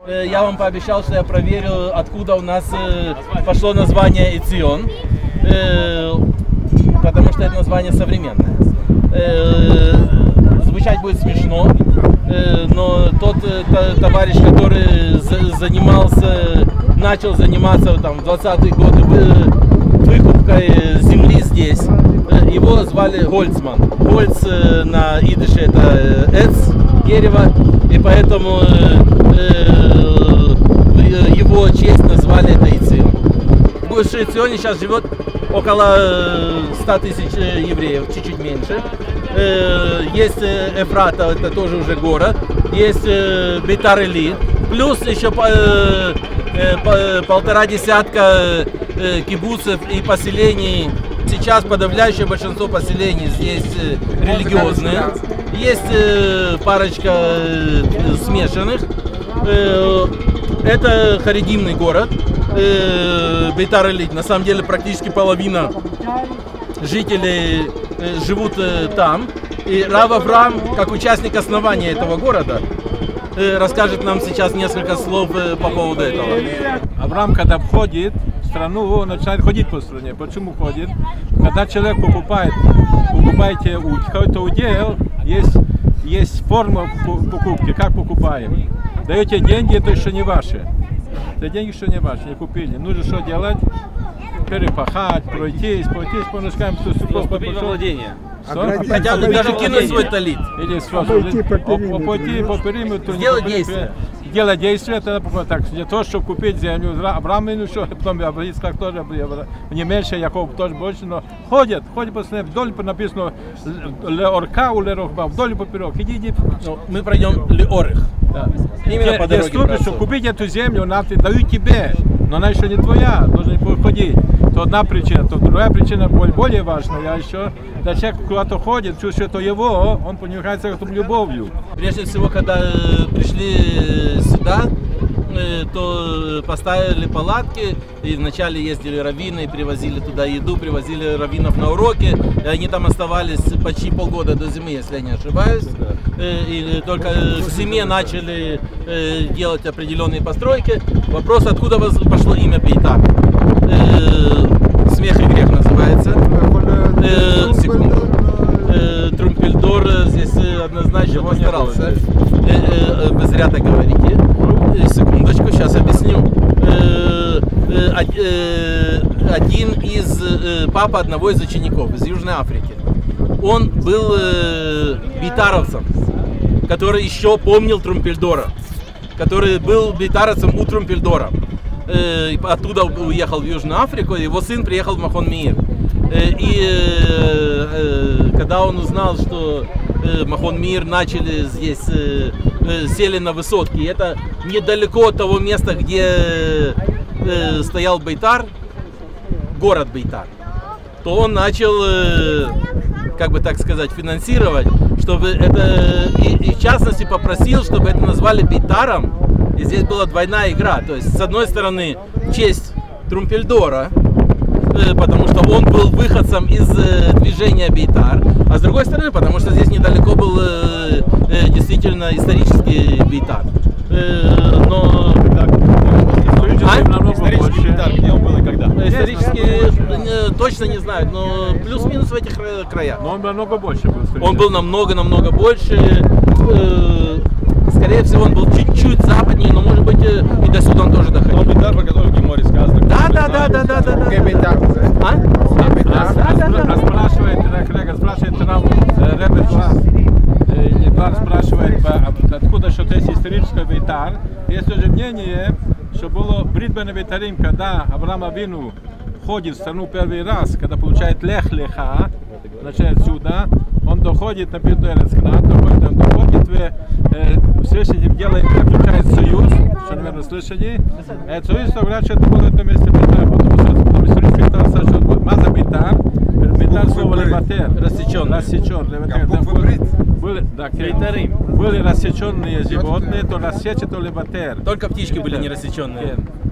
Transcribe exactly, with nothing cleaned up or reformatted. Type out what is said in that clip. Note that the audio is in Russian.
Я вам пообещал, что я проверю, откуда у нас пошло название Эцион, потому что это название современное. Звучать будет смешно, но тот товарищ, который занимался, начал заниматься там, в двадцатые годы выкупкой земли здесь, его звали Гольцман. Гольц на идыше это эц, дерево, и поэтому его честь назвали это Эцион. В Эционе сейчас живет около ста тысяч евреев, чуть-чуть меньше. Есть Эфрата, это тоже уже город. Есть Бейтар-Илит. Плюс еще полтора десятка кибуцев и поселений. Сейчас подавляющее большинство поселений здесь религиозные. Есть парочка смешанных. Это харидимный город. Бейтар-Илит. На самом деле практически половина жителей живут там. И Рав Авраам, как участник основания этого города, расскажет нам сейчас несколько слов по поводу этого. Авраам, когда входит в страну, он начинает ходить по стране. Почему ходит? Когда человек покупает, покупаете какой-то удел, есть, есть форма покупки, как покупаем. Даете деньги, это еще не ваши. Это деньги еще не ваши, не купили. Нужно что делать? Перепахать, пройтись, пройтись, поножкам, что супруг купить владение. Хотя бы даже кинуть свой талит. Или что? Пойти по периметру. Сделать действие. Делать действие, это так, для того, чтобы купить землю, Авраам, ну что, потом Ицхак тоже, не меньше, Яков тоже больше, но ходят, ходят по стране, вдоль написано Леорка, у Лерохба, вдоль поперек, иди, иди. Мы пройдем Леорых. Да. Именно по дороге. Если чтобы купить эту землю, надо дают тебе, но она еще не твоя, должен ходить. То одна причина, то другая причина более важная. Я еще, когда человек куда-то ходит, чувствует, что его, он понимается этим любовью. Прежде всего, когда пришли сюда, то поставили палатки, и вначале ездили раввины, привозили туда еду, привозили раввинов на уроки, и они там оставались почти полгода до зимы, если я не ошибаюсь, и только к зиме начали делать определенные постройки. Вопрос, откуда пошло имя Бейтар? Смех и грех называется. Секунду. Трумпельдор здесь однозначно постарался. Вы зря так говорите. Секундочку, сейчас объясню. Один из, папа одного из учеников из Южной Африки, он был бейтаровцем, который еще помнил Трумпельдора, который был бейтаровцем у Трумпельдора. Оттуда уехал в Южную Африку, его сын приехал в Махон Меир. И когда он узнал, что Махон Меир начали здесь, сели на высотки, это недалеко от того места, где стоял Бейтар, город Бейтар, то он начал, как бы так сказать, финансировать, чтобы это, и, и в частности попросил, чтобы это назвали Бейтаром. И здесь была двойная игра, то есть с одной стороны в честь Трумпельдора, потому что он был выходцем из движения Бейтар, а с другой стороны, потому что здесь недалеко был действительно исторический Бейтар. Но исторический Бейтар, где он был и когда? Исторически точно не знаю, но плюс-минус в этих краях. Но он намного больше был. Он был намного-намного больше. Скорее всего, он был чуть-чуть западнее, но может быть и до сюда он тоже доходил. Он Бейтар, про который в Геморе сказано. Да, да, да, да, да, да. Бейтар. А? Спрашивает, коллега, спрашивает нам Ребер, Едвар спрашивает, откуда что есть историческое Бейтар. Есть тоже мнение, что было Бритбен Бейтарим, когда Авраам Авину входит в страну первый раз, когда получает Лех-Леха, начинает отсюда, он доходит на Пирдуэрецкнат, доходит, он доходит, в слышании делает, заключает союз, что, наверное, слышали. Это союз, говорят, что это было это место Бейтар, потому что там исторически стало, что Маза Бейтар, Бейтар слово Леватер, рассечен, рассечен, были рассеченные животные, то рассечь, то Леватер. Только птички были не рассеченные.